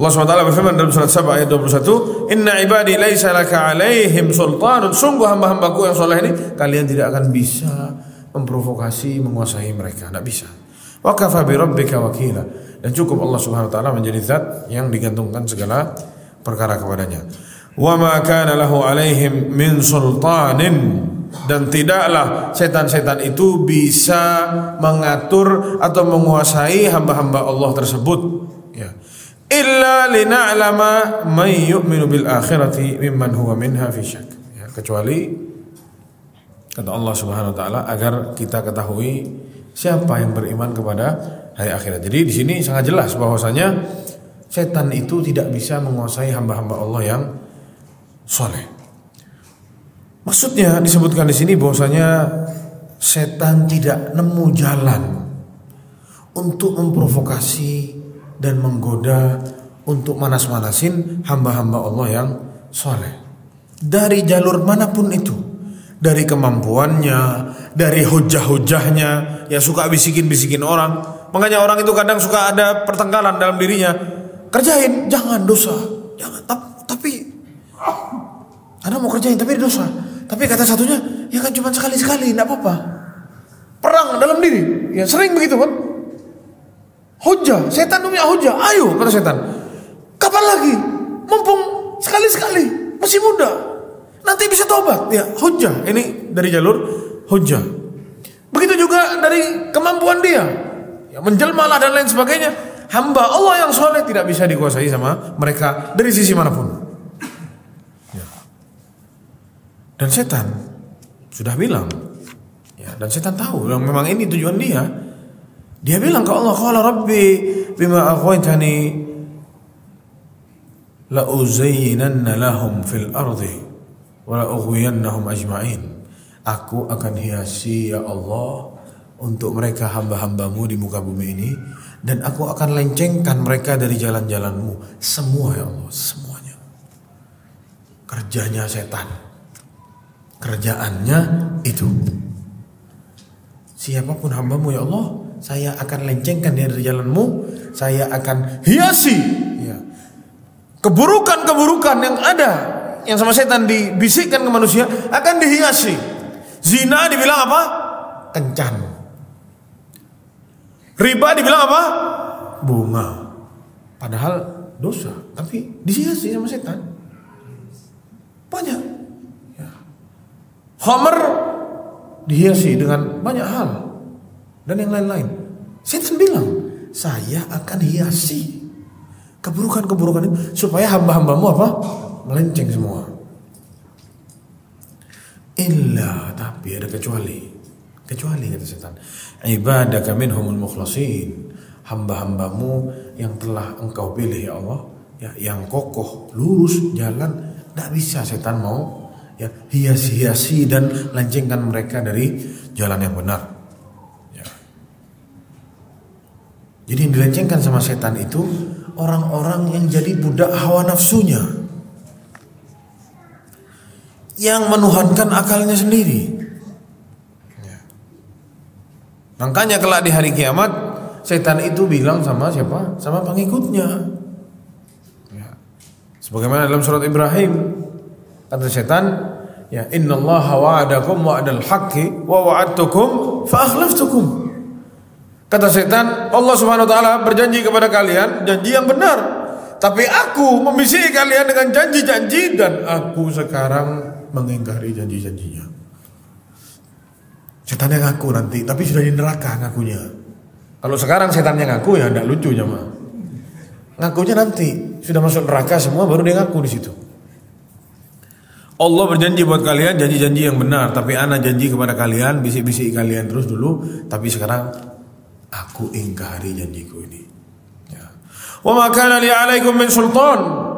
Allah SWT berfirman dalam surat Saba ayat 21, "Inna ibadi laisa laka 'alaihim sultanun." Sungguh hamba-hambaku yang soleh ini kalian tidak akan bisa memprovokasi, menguasai mereka, tidak bisa. Wa kafa bi rabbika wakila. Dan cukup Allah Subhanahu wa taala menjadi zat yang digantungkan segala perkara kepadanya. Wa ma kana lahu 'alaihim min sultanin. Dan tidaklah setan-setan itu bisa mengatur atau menguasai hamba-hamba Allah tersebut, ya. Illa lina'lama man yu'minu bil akhirati mimman huwa minha fi syak. Ya, kecuali kata Allah Subhanahu wa taala agar kita ketahui siapa yang beriman kepada hari akhirat. Jadi di sini sangat jelas bahwasanya setan itu tidak bisa menguasai hamba-hamba Allah yang soleh. Maksudnya disebutkan di sini bahwasanya setan tidak nemu jalan untuk memprovokasi dan menggoda, untuk manas-manasin hamba-hamba Allah yang soleh dari jalur manapun itu, dari kemampuannya, dari hujah-hujahnya, ya suka bisikin-bisikin orang. Makanya orang itu kadang suka ada pertengkaran dalam dirinya. Kerjain, jangan, dosa, jangan. Tapi Anda mau kerjain tapi dosa. Tapi kata satunya, ya kan cuma sekali-sekali, tidak apa-apa. Perang dalam diri, ya sering begitu kan. Hujah, setan punya hujah. Ayo, kata setan. Kapan lagi? Mumpung sekali-sekali, masih muda. Nanti bisa tobat. Ya, hujah. Ini dari jalur hujah. Begitu juga dari kemampuan dia. Ya, menjelmalah dan lain sebagainya. Hamba Allah yang soleh tidak bisa dikuasai sama mereka dari sisi manapun. Ya. Dan setan sudah bilang, ya, dan setan tahu yang memang ini tujuan dia. Dia bilang ke Allah, "Qala Rabbi bima aghwaytani la uzayyinanna lahum fil ardi wa la ughwiyannahum ajma'in." Aku akan hiasi ya Allah untuk mereka hamba-hambamu di muka bumi ini, dan aku akan lencengkan mereka dari jalan-jalanmu semua ya Allah, semuanya. Kerjanya setan, kerjaannya itu. Siapapun hambamu ya Allah, saya akan lencengkan dia dari jalanmu, saya akan hiasi, ya, keburukan-keburukan yang ada, yang sama setan dibisikkan ke manusia akan dihiasi. Zina dibilang apa? Kencan. Riba dibilang apa? Bunga. Padahal dosa, tapi dihiasi sama setan. Banyak. Ya. Khamr dihiasi dengan banyak hal dan yang lain-lain. Setan bilang, saya akan hiasi keburukan-keburukan itu supaya hamba-hambamu apa? Melenceng semua. Illa, tapi ada kecuali kata setan. Ibadaka minhumul mukhlasin, hamba-hambamu yang telah engkau pilih ya Allah, ya, yang kokoh lurus jalan, tidak bisa setan mau, ya, hiasi-hiasi dan lencengkan mereka dari jalan yang benar. Ya. Jadi yang dilencengkan sama setan itu orang-orang yang jadi budak hawa nafsunya, yang menuhankan akalnya sendiri. Ya. Makanya kelak di hari kiamat setan itu bilang sama siapa? Sama pengikutnya. Ya. Sebagaimana dalam surat Ibrahim, kata setan, ya, innallaha wa'adakum wa'adal haqqi wa wa'adtukum fa akhlaftukum. Kata setan, Allah Subhanahu wa taala berjanji kepada kalian janji yang benar, tapi aku membisiki kalian dengan janji-janji dan aku sekarang mengingkari janji-janjinya. Setan yang ngaku nanti, tapi sudah di neraka ngakunya. Kalau sekarang setan yang ngaku ya tidak lucu jemaah. Ngakunya nanti sudah masuk neraka semua baru dia ngaku di situ. Allah berjanji buat kalian janji-janji yang benar, tapi ana janji kepada kalian, bisik-bisik kalian terus dulu, tapi sekarang aku ingkari janjiku ini. Ya. Wa ma kana li 'alaikum min sultan.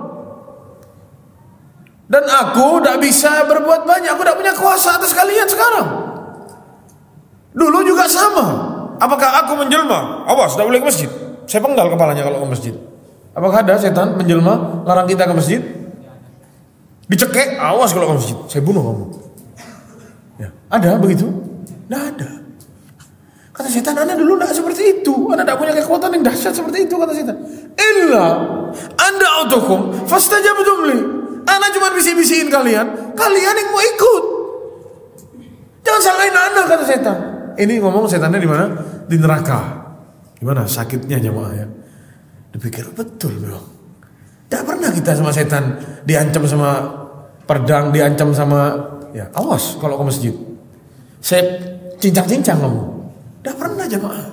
Dan aku tidak bisa berbuat banyak, aku tidak punya kuasa atas kalian sekarang. Dulu juga sama. Apakah aku menjelma? Awas, tidak boleh ke masjid. Saya penggal kepalanya kalau ke masjid. Apakah ada setan menjelma larang kita ke masjid? Dicekek, awas kalau ke masjid, saya bunuh kamu. Ya, ada begitu? Tidak ada. Kata Kata setan, Anda dulu tidak seperti itu. Anda tidak punya kekuatan yang dahsyat seperti itu, kata setan. Illa anda autukum fastajabtum li. Anda cuma bisik-bisikin kalian yang mau ikut. Jangan salahin Anda, kata setan. Ini ngomong setannya di mana? Di neraka. Gimana sakitnya jemaah ya? Dipikir betul memang. Tidak pernah kita sama setan diancam sama pedang, diancam sama ya awas kalau ke masjid. Saya cincang-cincang kamu. Tidak pernah jemaah.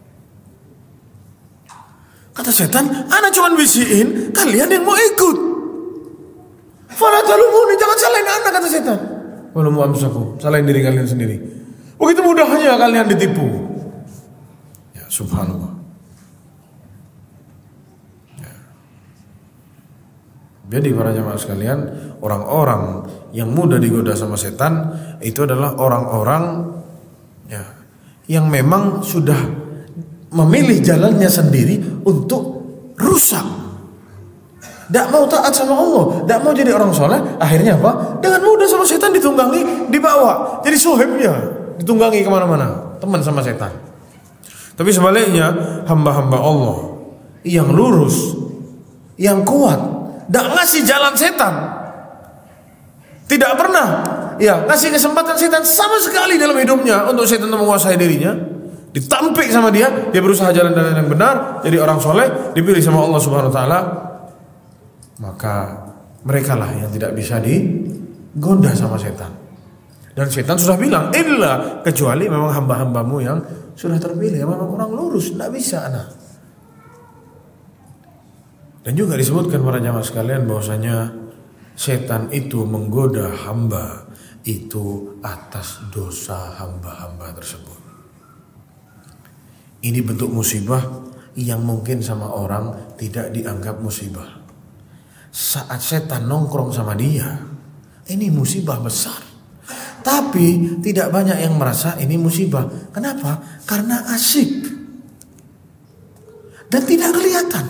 Kata setan, Ana cuma bisikin kalian yang mau ikut. Fala talumuni, jangan salahin Anda, kata setan. Walumu amsakum, salahin diri kalian sendiri. Begitu mudahnya kalian ditipu. Ya subhanallah. Ya. Jadi para jemaah sekalian, orang-orang yang mudah digoda sama setan itu adalah orang-orang ya yang memang sudah memilih jalannya sendiri untuk rusak. Tidak mau taat sama Allah, tidak mau jadi orang soleh. Akhirnya apa? Dengan mudah sama setan ditunggangi, dibawa. Jadi sohibnya ditunggangi kemana-mana, teman sama setan. Tapi sebaliknya hamba-hamba Allah yang lurus, yang kuat, tidak ngasih jalan setan, tidak pernah ya ngasih kesempatan setan sama sekali dalam hidupnya untuk setan menguasai dirinya. Ditampik sama dia berusaha jalan yang benar, jadi orang soleh, dipilih sama Allah Subhanahu Wa Taala. Maka mereka lah yang tidak bisa digoda sama setan. Dan setan sudah bilang, illa kecuali memang hamba-hambamu yang sudah terpilih, memang orang lurus, tidak bisa anak. Dan juga disebutkan para jamaah sekalian bahwasanya setan itu menggoda hamba itu atas dosa hamba-hamba tersebut. Ini bentuk musibah yang mungkin sama orang tidak dianggap musibah. Saat setan nongkrong sama dia, ini musibah besar. Tapi tidak banyak yang merasa ini musibah. Kenapa? Karena asik dan tidak kelihatan.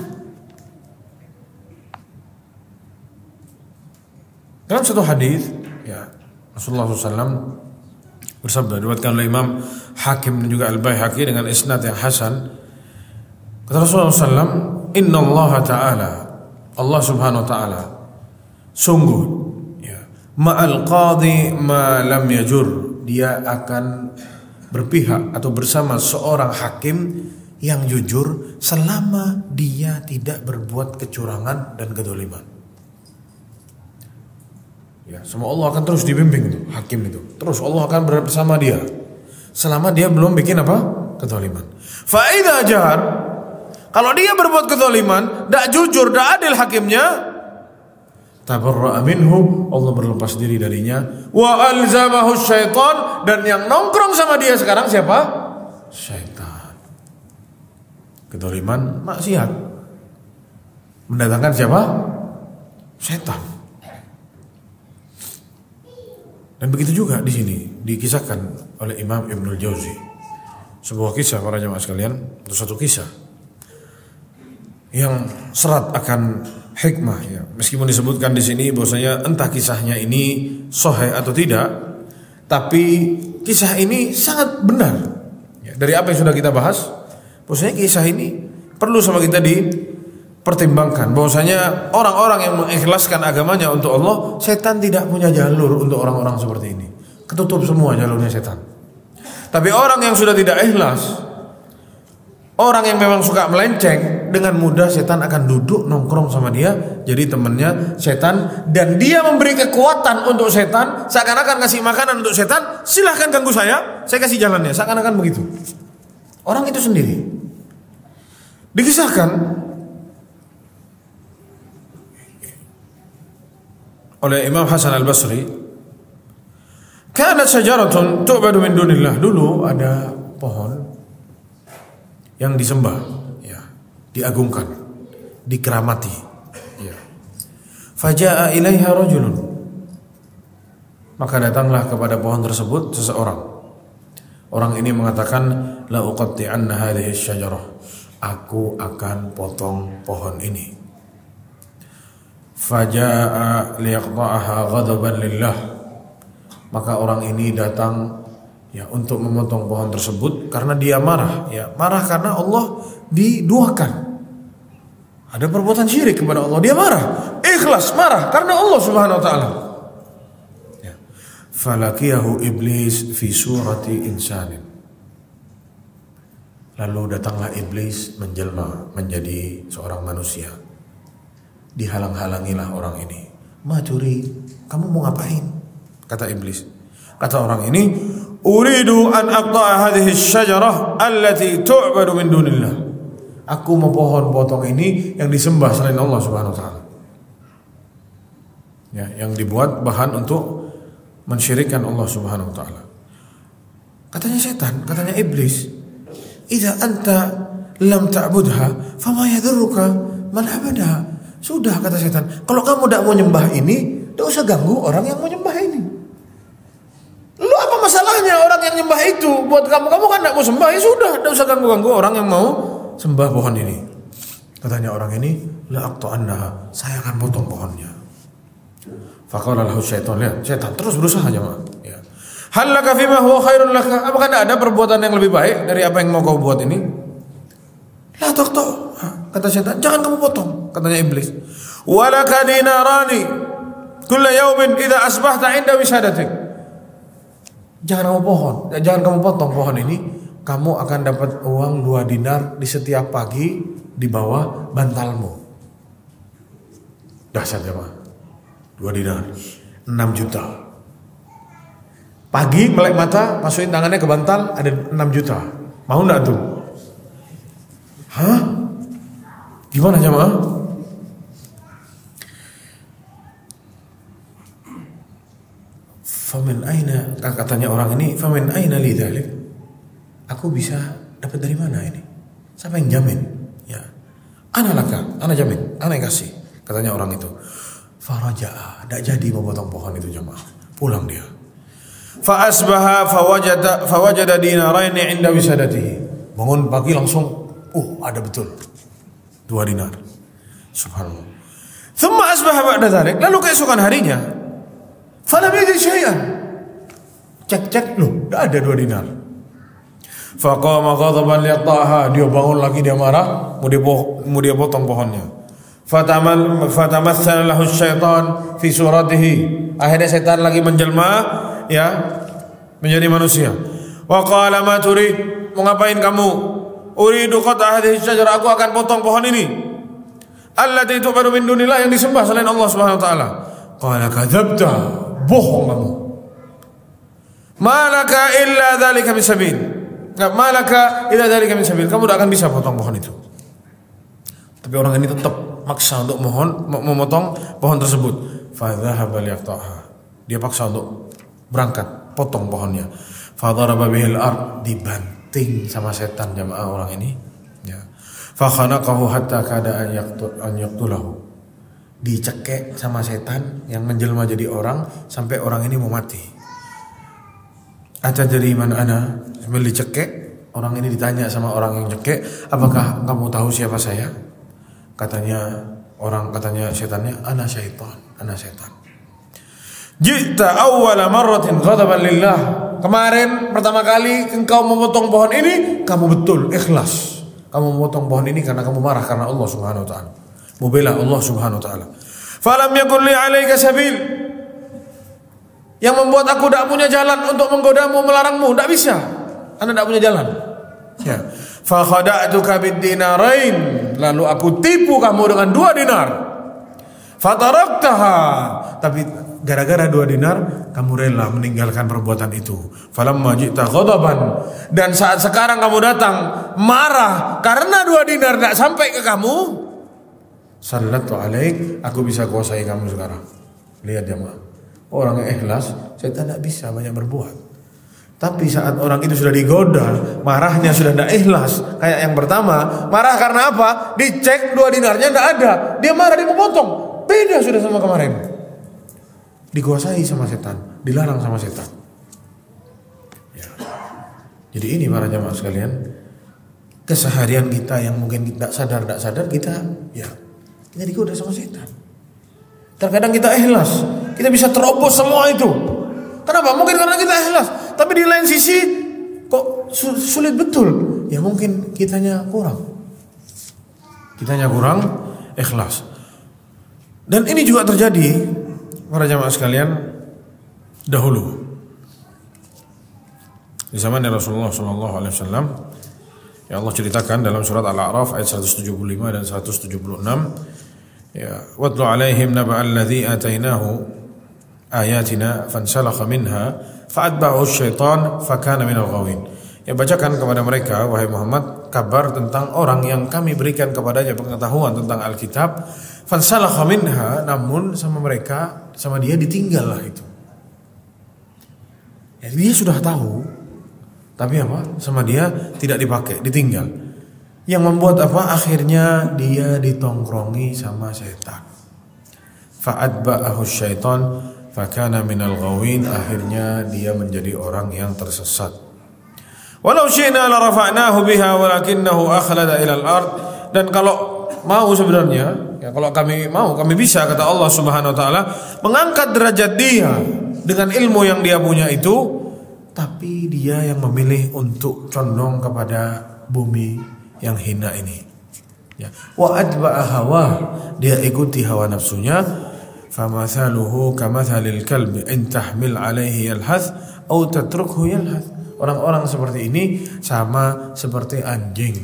Dalam satu hadis, ya Rasulullah SAW bersabda, diriwayatkan oleh Imam Hakim dan juga Al-Baihaqi dengan isnad yang hasan. Kata Rasulullah SAW, Inna Allah Ta'ala, Allah Subhanahu Wa Ta'ala, sungguh ya, ma'al qadi ma lam yajur, dia akan berpihak atau bersama seorang hakim yang jujur selama dia tidak berbuat kecurangan dan kedoliman. Ya, semua Allah akan terus dibimbing itu, hakim itu. Terus Allah akan bersama dia selama dia belum bikin apa? Kedzaliman. Fa idza jar, kalau dia berbuat kedzaliman, tidak jujur, tidak adil hakimnya, tabarra'a minhu, Allah berlepas diri darinya. Wa alzamahu syaitan, dan yang nongkrong sama dia sekarang siapa? Syaitan. Kedzaliman, maksiat, mendatangkan siapa? Syaitan. Dan begitu juga di sini dikisahkan oleh Imam Ibnul Jauzi sebuah kisah para jemaah sekalian, itu satu kisah yang serat akan hikmah ya. Meskipun disebutkan di sini bahwasanya entah kisahnya ini sahih atau tidak, tapi kisah ini sangat benar. Ya, dari apa yang sudah kita bahas, bahwasanya kisah ini perlu sama kita dipertimbangkan. Bahwasanya orang-orang yang mengikhlaskan agamanya untuk Allah, setan tidak punya jalur untuk orang-orang seperti ini. Ketutup semua jalurnya setan. Tapi orang yang sudah tidak ikhlas, orang yang memang suka melenceng, dengan mudah setan akan duduk nongkrong sama dia, jadi temannya setan, dan dia memberi kekuatan untuk setan, seakan-akan kasih makanan untuk setan. Silahkan ganggu saya kasih jalannya, seakan-akan begitu. Orang itu sendiri. Dikisahkan oleh Imam Hasan Al-Basri, kanat syajaratun tu'badu min dunillah, dulu ada pohon yang disembah, ya, diagungkan, dikeramati, ya. Faja'a ilaiha rajulun, maka datanglah kepada pohon tersebut seseorang. Orang ini mengatakan, la uqatti'anna hadhihi syajarah, aku akan potong pohon ini. Faja'a liyaqta'aha ghadaban lillah, maka orang ini datang ya untuk memotong pohon tersebut karena dia marah, ya marah karena Allah diduakan. Ada perbuatan syirik kepada Allah, dia marah, ikhlas marah karena Allah Subhanahu wa taala. Ya. Falakiyahu iblis fi surati insanin. Lalu datanglah iblis menjelma menjadi seorang manusia. Dihalang-halangilah orang ini. Maturi, kamu mau ngapain? Kata iblis. Kata orang ini, uridu an aqta'a hadhihi asy-syajarah allati tu'badu min dunillah. Aku mau pohon potong ini yang disembah selain Allah Subhanahu wa taala. Ya, yang dibuat bahan untuk mensyirikkan Allah Subhanahu wa taala. Katanya setan, katanya iblis, "Idza anta lam ta'budha, fama yadurruka man abadaha." Sudah, kata setan, kalau kamu tidak mau nyembah ini, tidak usah ganggu orang yang mau nyembah ini. Lu apa masalahnya orang yang nyembah itu buat kamu? Kamu kan tidak mau sembah, ya sudah, tidak usah ganggu-ganggu orang yang mau sembah pohon ini. Katanya orang ini, la aqta'annaha, saya akan potong pohonnya. Faqala lahu syaitan, lihat, setan terus berusaha jemaah. Ya. Hal laka fima huwa khairun laka? Apakah tidak ada perbuatan yang lebih baik dari apa yang mau kau buat ini? La taqta', kata setan, jangan kamu potong. Katanya iblis, walaka dinarani kulla yaumin idza asbahta 'inda wisadatik. Jangan kamu potong pohon ini. Kamu akan dapat uang 2 dinar di setiap pagi di bawah bantalmu. Dahsyat ya Pak. 2 dinar 6 juta. Pagi melek mata, masukin tangannya ke bantal, ada 6 juta. Mau enggak tuh? Hah? Gimana jemaah? Famin aina, katanya orang ini, famin aina li dzalik? Aku bisa dapat dari mana ini? Siapa yang jamin? Ya. Ana laka, ana jamin, ana yang kasih. Katanya orang itu. Faraja'a, tidak jadi memotong pohon itu jemaah. Pulang dia. Fa asbaha fawajada dinarain 'inda wisadatihi. Bangun pagi langsung, ada betul 2 dinar. Subhanallah. Thumma asbaha ba'da dzalik, lalu keesokan harinya, falam yajid syai'an. Cek, loh, tidak ada 2 dinar. Faqama ghadaban liyaqtaha, dia bangun lagi, dia marah, mau dia potong pohonnya. Fatamatsala lahu syaitan fi suratihi. Akhirnya setan lagi menjelma, ya, menjadi manusia. Wa qala ma turid, mau ngapain kamu? Uridu qata hadhihi syajarah, aku akan potong pohon ini. Allati tu'badu min dunillah, yang disembah selain Allah Subhanahu wa taala. Qala kadzabta, bohong kamu. Malaka illa dzalika min sabil. Malaka illa dzalika min sabil. Kamu tidak akan bisa potong pohon itu. Tapi orang ini tetap maksa untuk memotong pohon tersebut. Fa dzahaba liyaqta'ha. Dia paksa untuk berangkat potong pohonnya. Fa daraba bihil ard, dibanting sama setan jamaah orang ini. Ya. Fa khanaqahu hatta kada an yaqtulahu. Dicekek sama setan yang menjelma jadi orang sampai orang ini mau mati. Atadri man ana? Sambil dicekek, orang ini ditanya sama orang yang cekek, apakah kamu tahu siapa saya? Katanya setannya, ana syaitan, ana setan. Jita awwala marratin ghadaban lillah. Kemarin pertama kali engkau memotong pohon ini, kamu betul ikhlas. Kamu memotong pohon ini karena kamu marah karena Allah Subhanahu wa taala. Membela Allah Subhanahu wa taala. Falam yakun li 'alaika sabil. Yang membuat aku tidak punya jalan untuk menggodamu, melarangmu, tidak bisa. Anda tidak punya jalan. Ya. Fa khada'tuka bid-dinarain, lalu aku tipu kamu dengan 2 dinar. Fataraktaha, tapi gara-gara 2 dinar kamu rela meninggalkan perbuatan itu. Falamma ji'ta ghadaban, dan saat sekarang kamu datang marah karena 2 dinar tidak sampai ke kamu, sallatu alaik, aku bisa kuasai kamu sekarang. Lihat jemaah, orang yang ikhlas setan tidak bisa banyak berbuat. Tapi saat orang itu sudah digoda, marahnya sudah tidak ikhlas. Kayak yang pertama, marah karena apa? Dicek 2 dinarnya tidak ada, dia marah, dia mau potong. Beda sudah sama kemarin. Dikuasai sama setan, dilarang sama setan. Ya. Jadi ini para jamaah sekalian, keseharian kita yang mungkin tidak sadar kita, ya, kita digoda sama setan. Terkadang kita ikhlas, kita bisa terobos semua itu. Kenapa? Mungkin karena kita ikhlas. tapi di lain sisi kok sulit betul. Ya mungkin kitanya kurang ikhlas. Dan ini juga terjadi para jamaah sekalian dahulu. Di zaman Rasulullah sallallahu alaihi wasallam, ya Allah ceritakan dalam surat Al-A'raf ayat 175 dan 176, ya, watlu alaihim naba'al ladzi atainahu ayatina fansalakha minha fa'atba'ahu asy-syaitan fakana minal ghawin. Ya, bacakan kepada mereka wahai Muhammad kabar tentang orang yang kami berikan kepadanya pengetahuan tentang Alkitab, fansalakha minha, namun sama dia ditinggallah itu. Ya, dia sudah tahu, tapi apa? Sama dia tidak dipakai, ditinggal. Yang membuat apa? Akhirnya dia ditongkrongi sama setan. Fa'atba'ahu syaitan fakana minal ghawin, akhirnya dia menjadi orang yang tersesat. Walau syi'na la rafa'nahu biha walakinnahu akhlada ilal ard. Dan kalau mau sebenarnya, ya kalau kami mau, kami bisa, kata Allah Subhanahu wa taala, mengangkat derajat dia dengan ilmu yang dia punya itu, tapi dia yang memilih untuk condong kepada bumi yang hina ini. Ya. Wa adba'a hawa, dia ikuti hawa nafsunya. Famathaluhu kamathalil kalbi in tahmil alaihi yalhath au tatrukhu yalhath. Orang-orang seperti ini sama seperti anjing.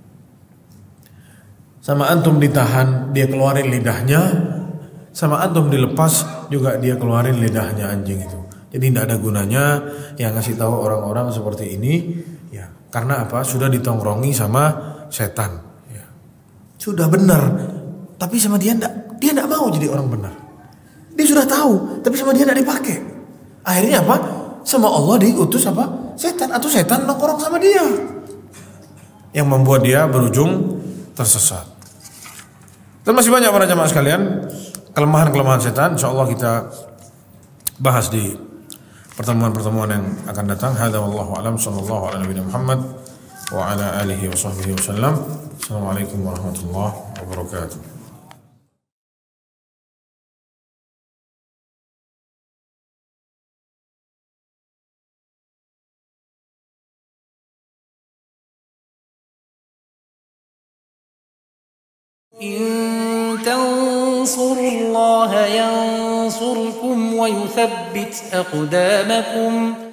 Sama antum ditahan, dia keluarin lidahnya. Sama antum dilepas, juga dia keluarin lidahnya anjing itu. Jadi tidak ada gunanya yang ngasih tahu orang-orang seperti ini, ya, karena apa? Sudah ditongkrongi sama setan. Ya. Sudah benar, tapi sama dia tidak mau jadi orang benar. Dia sudah tahu, tapi sama dia tidak dipakai. Akhirnya apa? Sama Allah diutus apa? Setan, atau setan nongkrong sama dia, yang membuat dia berujung tersesat. Dan masih banyak para jamaah sekalian kelemahan-kelemahan setan. Insyaallah kita bahas di pertemuan-pertemuan yang akan datang. Hadza wallahu alam, sallallahu ala nabiyina Muhammad wa ala alihi wa sahbihi wasallam. Assalamualaikum warahmatullahi wabarakatuh. إن تنصروا الله ينصركم ويثبت أقدامكم